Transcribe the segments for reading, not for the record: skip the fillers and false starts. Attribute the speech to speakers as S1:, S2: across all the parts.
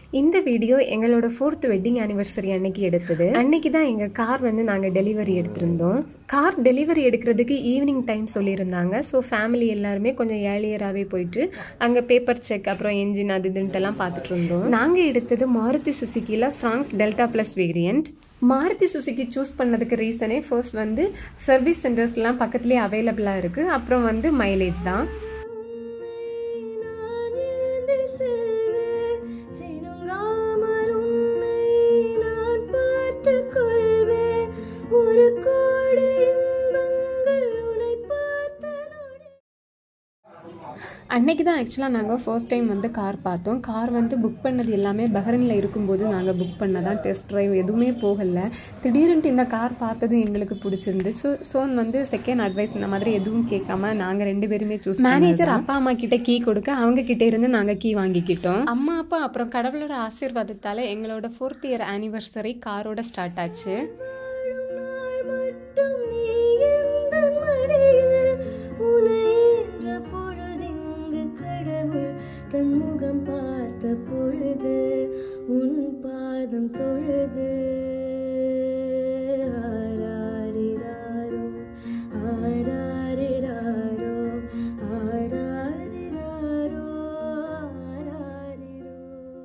S1: இந்த வீடியோ எங்களோட 4th wedding anniversary அன்னைக்கு எடுத்தது. அன்னைக்கு தான் எங்க கார் வந்து நாங்க டெலிவரி எடுத்திருந்தோம். கார் டெலிவரி எடுக்கிறதுக்கு ஈவினிங் டைம் சொல்லியிருந்தாங்க. ஸோ ஃபேமிலி எல்லாருமே கொஞ்சம் ஏர்லியராகவே போயிட்டு அங்கே பேப்பர் செக் அப்புறம் என்ஜின் அது இதுன்ட்டுலாம் பார்த்துட்டு இருந்தோம். நாங்கள் எடுத்தது மாருதி சுசுக்கியில் Fronx delta plus variant. Maruti Suzuki choose பண்ணதுக்கு ரீசனே ஃபர்ஸ்ட் வந்து சர்வீஸ் சென்டர்ஸ்லாம் பக்கத்துலேயே அவைலபிளாக இருக்குது. அப்புறம் வந்து மைலேஜ் தான். அன்னைக்கு தான் ஆக்சுவலாக நாங்கள் ஃபர்ஸ்ட் டைம் வந்து கார் பார்த்தோம். கார் வந்து புக் பண்ணது எல்லாமே பஹ்ரைனில் இருக்கும்போது நாங்கள் புக் பண்ணதான். டெஸ்ட் ட்ரைவ் எதுவுமே போகலை. திடீர்னுட்டு இந்த கார் பார்த்ததும் எங்களுக்கு பிடிச்சிருந்து. ஸோ வந்து செகண்ட் அட்வைஸ் இந்த மாதிரி எதுவும் கேட்காம நாங்கள் 2 பேருமே சூஸ். மேனேஜர் அப்பா அம்மா கிட்ட கீ கொடுக்க அவங்க கிட்டே இருந்து நாங்கள் கீ வாங்கிக்கிட்டோம். அம்மா அப்பா அப்புறம் கடவுளோட ஆசீர்வாதத்தால் எங்களோட 4th இயர் ஆனிவர்சரி காரோட ஸ்டார்ட் ஆச்சு.
S2: தன் முகம் பார்த்த பொழுது உன் பாதம் தொழுது ஆராரிராரோ ஆராரிராரோ ஆராரிராரோ ஆராரிரோ.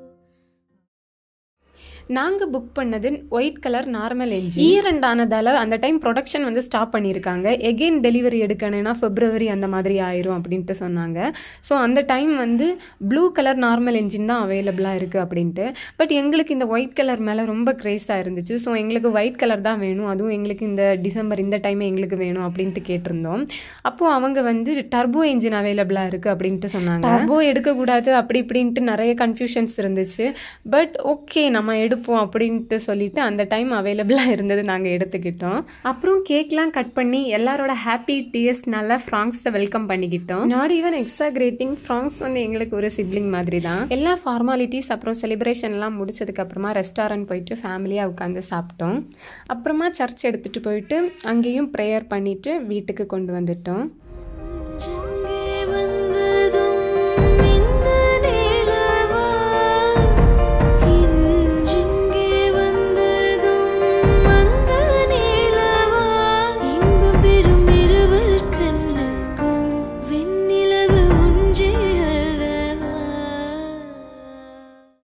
S1: நாங்கள் புக் பண்ணது white colour normal engine. Year end ஆனதால் அந்த டைம் ப்ரொடக்ஷன் வந்து ஸ்டாப் பண்ணியிருக்காங்க. எகெயின் டெலிவரி எடுக்கணும்னா February அந்த மாதிரி ஆயிரும் அப்படின்ட்டு சொன்னாங்க. ஸோ அந்த டைம் வந்து ப்ளூ கலர் நார்மல் என்ஜின் தான் அவைலபிளாக இருக்குது அப்படின்ட்டு. பட் எங்களுக்கு இந்த ஒயிட் கலர் மேலே ரொம்ப க்ரேஸாக இருந்துச்சு. ஸோ எங்களுக்கு ஒயிட் கலர் தான் வேணும், அதுவும் எங்களுக்கு இந்த டிசம்பர் இந்த டைம் எங்களுக்கு வேணும் அப்படின்ட்டு கேட்டிருந்தோம். அப்போது அவங்க வந்து டர்போ என்ஜின் அவைலபிளாக இருக்குது அப்படின்ட்டு சொன்னாங்க. டர்போ எடுக்கக்கூடாது அப்படி இப்படின்ட்டு நிறைய கன்ஃபியூஷன்ஸ் இருந்துச்சு. பட் ஓகே நம்ம எடுப்போம் அப்படின்ட்டு சொல்லிட்டு அந்த டைம் அவைலபிளாக இருந்தது நாங்கள் எடுத்துக்கிட்டோம். அப்புறம் கேக்லாம் கட் பண்ணி எல்லாரோட ஹாப்பி டிஎஸ்னால ஃப்ராங்ஸை வெல்கம் பண்ணிக்கிட்டோம். நாட் ஈவன் எக்ஸாக்ரேட்டிங், ஃப்ராங்ஸ் வந்து எங்களுக்கு ஒரு சிப்ளிங் மாதிரி தான். எல்லா ஃபார்மாலிட்டிஸ் அப்புறம் செலிப்ரேஷன்லாம் முடிச்சதுக்கு அப்புறமா ரெஸ்டாரண்ட் போயிட்டு ஃபேமிலியாக உட்காந்து சாப்பிட்டோம். அப்புறமா சர்ச் எடுத்துகிட்டு போயிட்டு அங்கேயும் ப்ரேயர் பண்ணிவிட்டு வீட்டுக்கு கொண்டு வந்துட்டோம்.